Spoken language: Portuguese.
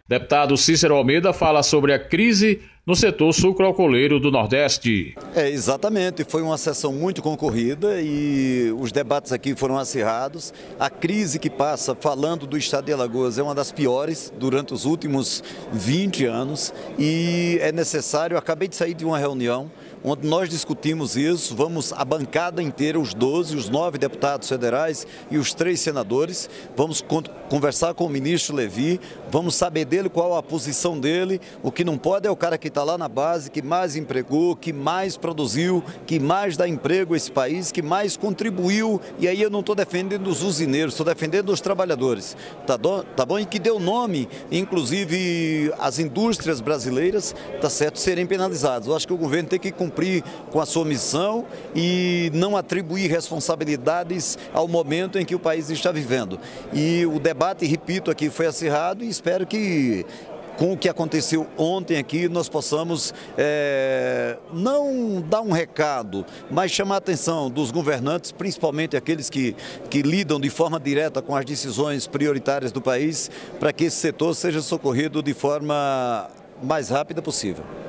Deputado Cícero Almeida fala sobre a crise no setor sucroalcooleiro do Nordeste. Exatamente, foi uma sessão muito concorrida e os debates aqui foram acirrados. A crise que passa, falando do estado de Alagoas, é uma das piores durante os últimos 20 anos e é necessário, acabei de sair de uma reunião onde nós discutimos isso, vamos a bancada inteira, os 12, os 9 deputados federais e os 3 senadores, vamos conversar com o ministro Levi, vamos saber dele qual a posição dele. O que não pode é o cara que está lá na base, que mais empregou, que mais produziu, que mais dá emprego a esse país, que mais contribuiu, e aí eu não estou defendendo os usineiros, estou defendendo os trabalhadores, tá bom? E que deu nome, inclusive, às indústrias brasileiras, tá certo, serem penalizados. Eu acho que o governo tem que cumprir com a sua missão e não atribuir responsabilidades ao momento em que o país está vivendo. E o debate, repito aqui, foi acirrado e espero que com o que aconteceu ontem aqui, nós possamos não dar um recado, mas chamar a atenção dos governantes, principalmente aqueles que lidam de forma direta com as decisões prioritárias do país, para que esse setor seja socorrido de forma mais rápida possível.